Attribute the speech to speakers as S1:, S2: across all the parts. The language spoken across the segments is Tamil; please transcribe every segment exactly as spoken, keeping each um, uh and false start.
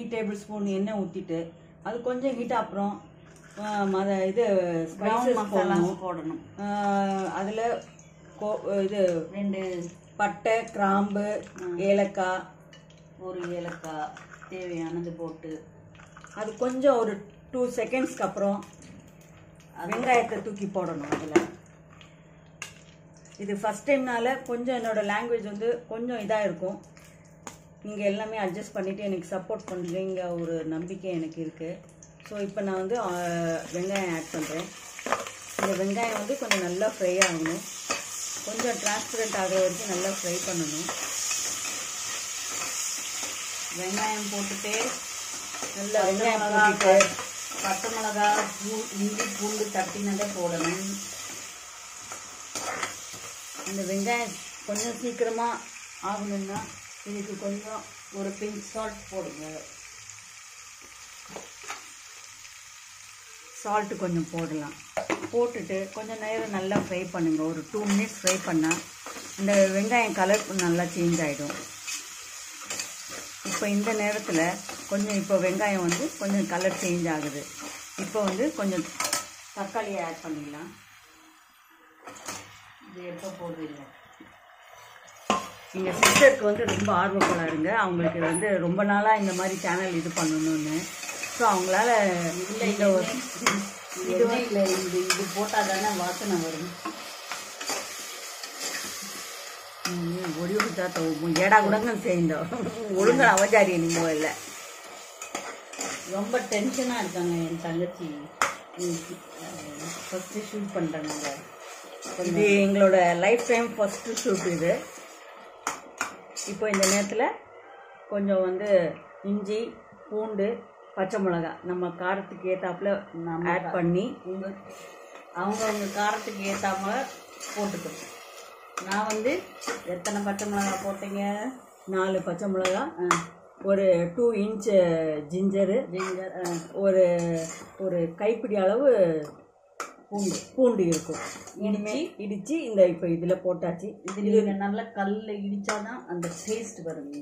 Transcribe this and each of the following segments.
S1: த்ரீ டேபிள் ஸ்பூன் எண்ணெய் ஊற்றிட்டு அது கொஞ்சம் ஹீட் அப்புறம் மத இது ஸ்பைசஸ் போடணும்
S2: போடணும்
S1: அதில் கோ இது
S2: ரெண்டு
S1: பட்டை கிராம்பு ஏலக்காய்
S2: ஒரு ஏலக்காய் தேவையானது போட்டு
S1: அது கொஞ்சம் ஒரு டூ செகண்ட்ஸ்க்கு அப்புறம் வெங்காயத்தை தூக்கி போடணும். அதில் இது ஃபஸ்ட் டைம்னால கொஞ்சம் என்னோடய லாங்குவேஜ் வந்து கொஞ்சம் இதாக இருக்கும். நீங்கள் எல்லாமே அட்ஜஸ்ட் பண்ணிவிட்டு எனக்கு சப்போர்ட் பண்ணுறீங்க ஒரு நம்பிக்கை எனக்கு இருக்குது. ஸோ இப்போ நான் வந்து வெங்காயம் ஆட் பண்ணுறேன். இந்த வெங்காயம் வந்து கொஞ்சம் நல்லா ஃப்ரை ஆகணும். கொஞ்சம் டிரான்ஸ்பரண்ட் ஆகிற வரைக்கும் நல்லா ஃப்ரை பண்ணணும்.
S2: வெங்காயம் போட்டுட்டு
S1: நல்லா வெங்காயம் போட்டுட்டு
S2: பச்சை மிளகா பூ இஞ்சி பூண்டு தட்டினதை போடணும்.
S1: இந்த வெங்காயம் கொஞ்சம் சீக்கிரமாக ஆகணும்னா இதுக்கு கொஞ்சம்
S2: ஒரு பிஞ்ச் சால்ட் போடுங்க.
S1: சால்ட்டு கொஞ்சம் போடலாம். போட்டுட்டு கொஞ்சம் நேரம் நல்லா ஃப்ரை பண்ணுங்கள். ஒரு டூ மினிட்ஸ் ஃப்ரை பண்ணால் இந்த வெங்காயம் கலர் நல்லா சேஞ்ச் ஆகிடும். இப்போ இந்த நேரத்தில் கொஞ்சம் இப்போ வெங்காயம் வந்து கொஞ்சம் கலர் சேஞ்ச் ஆகுது. இப்போ வந்து கொஞ்சம் தக்காளியை ஆட் பண்ணிடலாம்.
S2: இது எப்போ போடுறீங்க?
S1: எங்கள் சிஸ்டருக்கு வந்து ரொம்ப ஆர்வப்படாருங்க. அவங்களுக்கு வந்து ரொம்ப நாளாக இந்த மாதிரி சேனல் இது பண்ணணும்னு. ஸோ அவங்களால
S2: இல்லை இந்த ஒரு இது இல்லை இது இது போட்டால் தானே வாசனை வரும்.
S1: ஒடி தாத்த ஏடா கூடங்க செய்தோம் ஒழுங்கா அவஜாரிய நீங்கள் இல்லை.
S2: ரொம்ப டென்ஷனாக இருக்காங்க என் தங்கச்சி. ஃபஸ்ட்டு ஷூட் பண்ணுறாங்க.
S1: இது எங்களோட லைஃப் டைம் ஃபஸ்ட்டு ஷூட் இது. இப்போ இந்த நேரத்தில் கொஞ்சம் வந்து இஞ்சி பூண்டு பச்சை மிளகா நம்ம காரத்துக்கு ஏற்றாப்புல நம்ம ஆட் பண்ணி
S2: உங்கள் அவங்கவுங்க காரத்துக்கு ஏற்றாம போட்டுக்கணும். நான் வந்து எத்தனை பச்சை மிளகா போட்டீங்க?
S1: நாலு பச்சை மிளகா, ஒரு டூ இன்ச்சு ஜிஞ்சரு,
S2: ஜிஞ்சர்
S1: ஒரு ஒரு கைப்பிடி அளவு பூண்டு பூண்டு இருக்கும். இனிமேல் இடித்து இந்த இப்போ இதில் போட்டாச்சு.
S2: இது நீங்கள் நல்லா கல்லில் இடித்தாதான் அந்த டேஸ்ட் வரும்.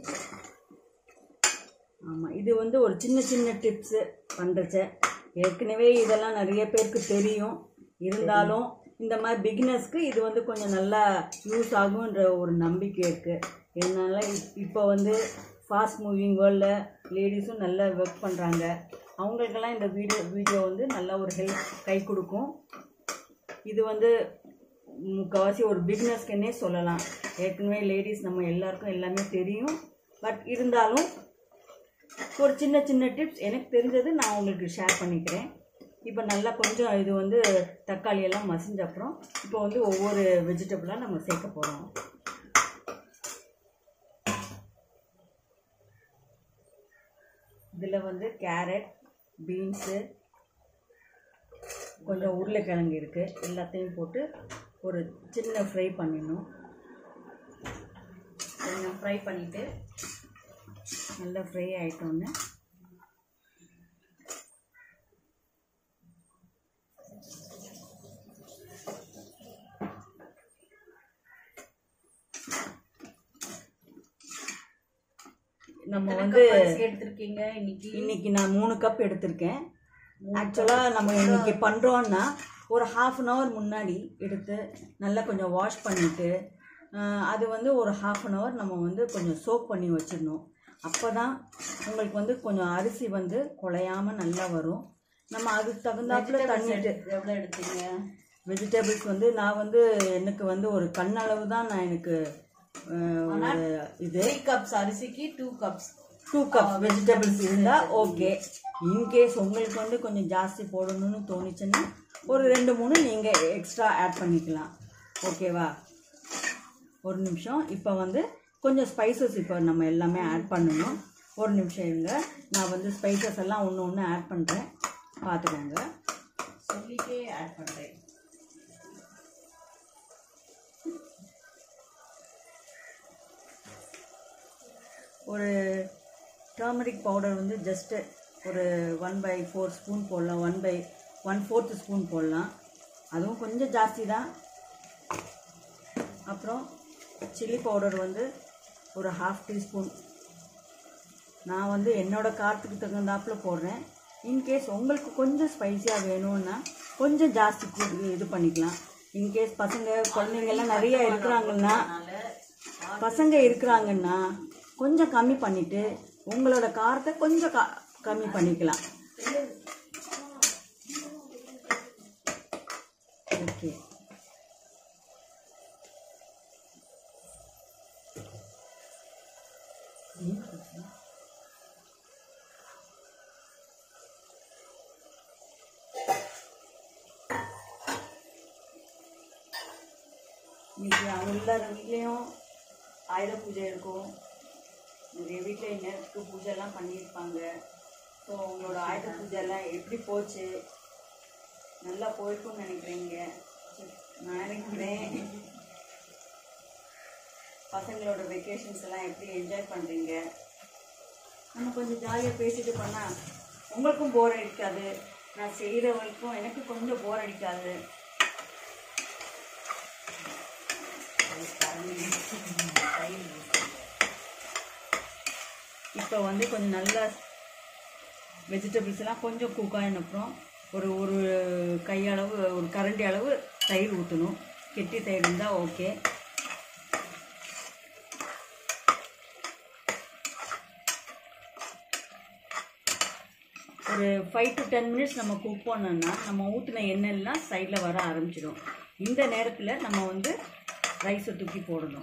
S1: ஆமாம், இது வந்து ஒரு சின்ன சின்ன டிப்ஸு பண்ணுறச்ச. ஏற்கனவே இதெல்லாம் நிறைய பேருக்கு தெரியும். இருந்தாலும் இந்த மாதிரி பிகினர்ஸ்க்கு இது வந்து கொஞ்சம் நல்லா யூஸ் ஆகுன்ற ஒரு நம்பிக்கை இருக்குது. இதனால் இப்போ வந்து ஃபாஸ்ட் மூவிங் வேர்ல்டில் லேடிஸும் நல்லா ஒர்க் பண்ணுறாங்க. அவங்களுக்கெல்லாம் இந்த வீடியோ வீடியோ வந்து நல்லா ஒரு ஹெல்ப் கை கொடுக்கும். இது வந்து முக்கால்வாசி ஒரு பிகினர்ஸ்க்குன்னே சொல்லலாம். ஏற்கனவே லேடிஸ் நம்ம எல்லாருக்கும் எல்லாமே தெரியும். பட் இருந்தாலும் ஒரு சின்ன சின்ன டிப்ஸ் எனக்கு தெரிஞ்சது நான் உங்களுக்கு ஷேர் பண்ணிக்கிறேன். இப்போ நல்லா கொஞ்சம் இது வந்து தக்காளி எல்லாம் மசிஞ்ச அப்புறம் இப்போ வந்து ஒவ்வொரு வெஜிடபிளாக நம்ம சேர்க்க போகிறோம். இதில் வந்து கேரட், பீன்ஸு, கொஞ்சம் உருளைக்கிழங்கு இருக்குது. எல்லாத்தையும் போட்டு ஒரு சின்ன ஃப்ரை பண்ணிடணும்.
S2: கொஞ்சம் ஃப்ரை பண்ணிவிட்டு
S1: நல்லா ஃப்ரை ஆகிட்டோன்னு நம்ம வந்து
S2: எடுத்துருக்கீங்க. இன்னைக்கு
S1: இன்னைக்கு நான் மூணு கப் எடுத்திருக்கேன். ஆக்சுவலாக நம்ம இன்னைக்கு பண்ணுறோன்னா ஒரு ஹாஃப் அன் ஹவர் முன்னாடி எடுத்து நல்லா கொஞ்சம் வாஷ் பண்ணிவிட்டு அது வந்து ஒரு ஹாஃப் அன் ஹவர் நம்ம வந்து கொஞ்சம் சோக் பண்ணி வச்சிடணும். அப்போ தான் உங்களுக்கு வந்து கொஞ்சம் அரிசி வந்து குழையாமல் நல்லா வரும். நம்ம அதுக்கு தகுந்தாப்புல தண்ணிட்டு
S2: எவ்வளோ எடுத்தீங்க?
S1: வெஜிடபிள்ஸ் வந்து நான் வந்து எனக்கு வந்து ஒரு கண்ணளவு தான் நான் எனக்கு இது
S2: த்ரீ கப்ஸ் அரிசிக்கு two cups
S1: two cups vegetables இருந்தால் ஓகே. இன்கேஸ் உங்களுக்கு வந்து கொஞ்சம் ஜாஸ்தி போடணும்னு தோணுச்சுன்னா ஒரு ரெண்டு மூணு நீங்கள் எக்ஸ்ட்ரா ஆட் பண்ணிக்கலாம். ஓகேவா? ஒரு நிமிஷம். இப்போ வந்து கொஞ்சம் ஸ்பைசஸ் இப்போ நம்ம எல்லாமே ஆட் பண்ணணும். ஒரு நிமிஷம் இருங்க. நான் வந்து ஸ்பைசஸ் எல்லாம் ஒன்று ஒன்று ஆட் பண்ணுறேன், பார்த்துக்கோங்க.
S2: சொல்லிட்டே ஆட் பண்ணுறேன்.
S1: ஒரு டர்மரிக் பவுடர் வந்து ஜஸ்ட்டு ஒரு ஒன் பை ஃபோர் ஸ்பூன் போடலாம், one by one fourth spoon போடலாம். அதுவும் கொஞ்சம் ஜாஸ்தி தான். அப்புறம் சில்லி பவுடர் வந்து ஒரு ஹாஃப் டீஸ்பூன் நான் வந்து என்னோடய காரத்துக்கு தகுந்தாப்பில் போடுறேன். இன்கேஸ் உங்களுக்கு கொஞ்சம் ஸ்பைஸியாக வேணும்னா கொஞ்சம் ஜாஸ்தி இது பண்ணிக்கலாம். இன்கேஸ் பசங்க குழந்தைங்கெல்லாம் நிறைய இருக்கிறாங்கன்னா பசங்க இருக்கிறாங்கன்னா கொஞ்சம் கம்மி பண்ணிவிட்டு உங்களோட காரத்தை கொஞ்சம் க கம்மி பண்ணிக்கலாம். ஓகே, இன்னைக்கு அவங்க எல்லார் வீட்லேயும் ஆயுத பூஜை இருக்கும். நிறைய வீட்டில் இன்னத்துக்கு பூஜைலாம் பண்ணியிருப்பாங்க. ஸோ உங்களோட ஆயுத பூஜைலாம் எப்படி போச்சு? நல்லா போயிருக்கும்னு நினைக்கிறீங்க. நான் நினைக்கிறேன் பசங்களோட வெக்கேஷன்ஸ் எல்லாம் எப்படி என்ஜாய் பண்ணுறீங்க? நம்ம கொஞ்சம் ஜாலியாக பேசிட்டு பண்ணால் உங்களுக்கும் போர் அடிக்காது, நான் செய்கிறவங்களுக்கும் எனக்கு கொஞ்சம் போர் அடிக்காது. இப்போ வந்து கொஞ்சம் நல்லா வெஜிடபிள்ஸ் எல்லாம் கொஞ்சம் குக் ஆகின அப்புறம் ஒரு ஒரு கையளவு ஒரு கரண்டி அளவு தயிர் ஊற்றணும். கெட்டி தயிர் இருந்தால் ஓகே. ஒரு ஃபைவ் டு டென் மினிட்ஸ் நம்ம குக் பண்ணோம்னா நம்ம ஊற்றின எண்ணெய்லாம் சைடில் வர ஆரம்பிச்சிடும். இந்த நேரத்தில் நம்ம வந்து ரைஸை தூக்கி போடணும்.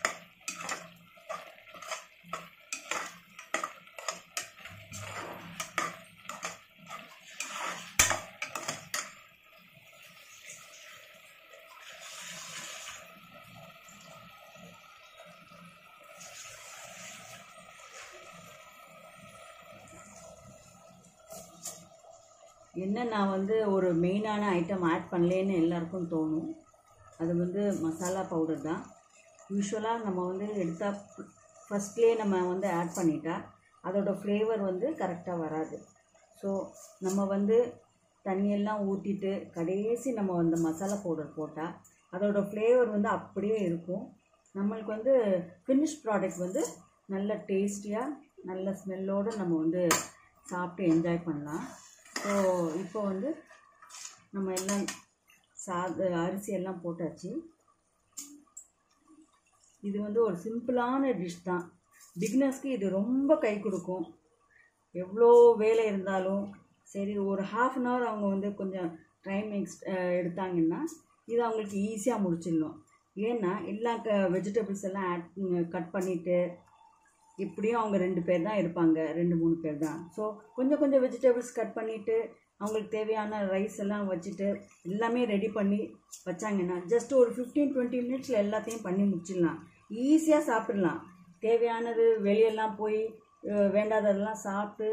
S1: என்ன நான் வந்து ஒரு மெயினான ஐட்டம் ஆட் பண்ணலேன்னு எல்லாருக்கும் தோணும். அது வந்து மசாலா பவுடர் தான். யூஸ்வலாக நம்ம வந்து எடுத்தால் ஃபஸ்ட்லேயே நம்ம வந்து ஆட் பண்ணிட்டா அதோடய ஃப்ளேவர் வந்து கரெக்டாக வராது. ஸோ நம்ம வந்து தண்ணியெல்லாம் ஊற்றிட்டு கடைசி நம்ம அந்த மசாலா பவுடர் போட்டால் அதோடய ஃப்ளேவர் வந்து அப்படியே இருக்கும். நம்மளுக்கு வந்து ஃபினிஷ் ப்ராடக்ட் வந்து நல்ல டேஸ்டியாக நல்ல ஸ்மெல்லோடு நம்ம வந்து சாப்பிட்டு என்ஜாய் பண்ணலாம். ஸோ இப்போ வந்து நம்ம எல்லாம் சாத அரிசி எல்லாம் போட்டாச்சு. இது வந்து ஒரு சிம்பிளான டிஷ் தான். பிகினர்ஸ்க்கு இது ரொம்ப கை கொடுக்கும். எவ்வளோ வேலை இருந்தாலும் சரி ஒரு ஹாஃப் அன் ஹவர் அவங்க வந்து கொஞ்சம் டைம் எக்ஸ் எடுத்தாங்கன்னா இது அவங்களுக்கு ஈஸியாக முடிச்சிடணும். ஏன்னா எல்லா க வெஜிடபிள்ஸ் எல்லாம் ஆட் கட் பண்ணிவிட்டு இப்படியும் அவங்க ரெண்டு பேர் தான் இருப்பாங்க, ரெண்டு மூணு பேர் தான். ஸோ கொஞ்சம் கொஞ்சம் வெஜிடபிள்ஸ் கட் பண்ணிவிட்டு அவங்களுக்கு தேவையான ரைஸ் எல்லாம் வச்சுட்டு எல்லாமே ரெடி பண்ணி வச்சாங்கன்னா ஜஸ்ட் ஒரு ஃபிஃப்டீன் டுவெண்ட்டி மினிட்ஸில் எல்லாத்தையும் பண்ணி முடிச்சிடலாம். ஈஸியாக சாப்பிட்லாம். தேவையானது வெளியெல்லாம் போய் வேண்டாததெல்லாம் சாப்பிட்டு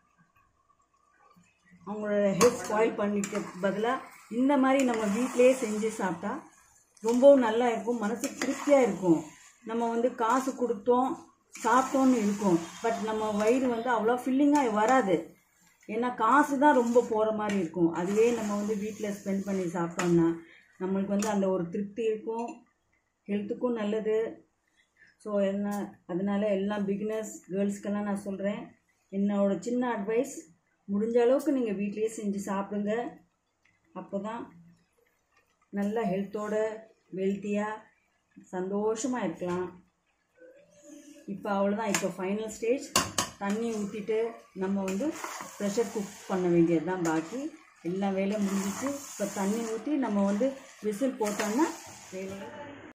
S1: அவங்களோட ஹெல்த் ஸ்பாயில் பண்ணிக்க பதிலாக இந்த மாதிரி நம்ம வீட்டிலே செஞ்சு சாப்பிட்டா ரொம்பவும் நல்லா இருக்கும். மனசுக்கு திருப்தியாக இருக்கும். நம்ம வந்து காசு கொடுத்தோம் சாப்பிட்டோன்னு இருக்கும், பட் நம்ம வயிறு வந்து அவ்வளோ ஃபில்லிங்காக வராது. ஏன்னா காசு தான் ரொம்ப போகிற மாதிரி இருக்கும். அதுவே நம்ம வந்து வீட்டில் ஸ்பெண்ட் பண்ணி சாப்பிட்டோம்னா நம்மளுக்கு வந்து அந்த ஒரு திருப்தி இருக்கும், ஹெல்த்துக்கும் நல்லது. ஸோ என்ன அதனால் எல்லா பிகினர்ஸ் கேர்ள்ஸ்க்கெல்லாம் நான் சொல்கிறேன், என்னோடய சின்ன அட்வைஸ், முடிஞ்ச அளவுக்கு நீங்கள் வீட்டிலேயே செஞ்சு சாப்பிடுங்க. அப்போ தான் நல்லா ஹெல்த்தோடு வெல்த்தியாக சந்தோஷமாக இருக்கலாம். இப்போ அவ்வளோதான். இப்போ ஃபைனல் ஸ்டேஜ் தண்ணி ஊற்றிட்டு நம்ம வந்து ப்ரெஷர் குக் பண்ண வேண்டியது தான் பாக்கி. எல்லா வேலையும் முடிஞ்சிச்சு. இப்போ தண்ணி ஊற்றி நம்ம வந்து விசில் போட்டோம்னா வேலையை